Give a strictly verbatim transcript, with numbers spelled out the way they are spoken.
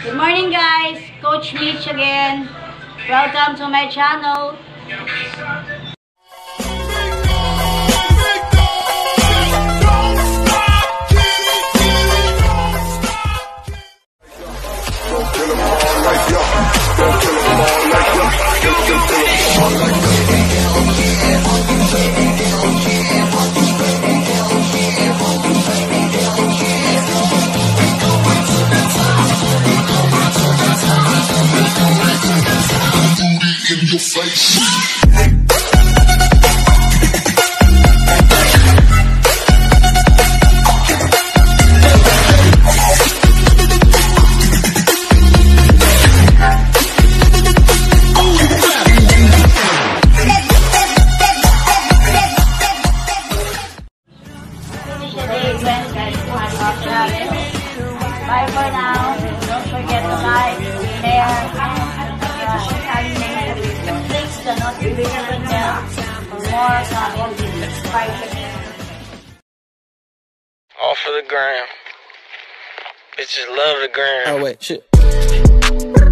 Good morning guys, Coach Mitch again. Welcome to my channel. In your face. Bye for now. Don't forget to like, share, and click the notification bell for more content. Subscribe. All for the gram. Bitches love the gram. Oh wait, shit.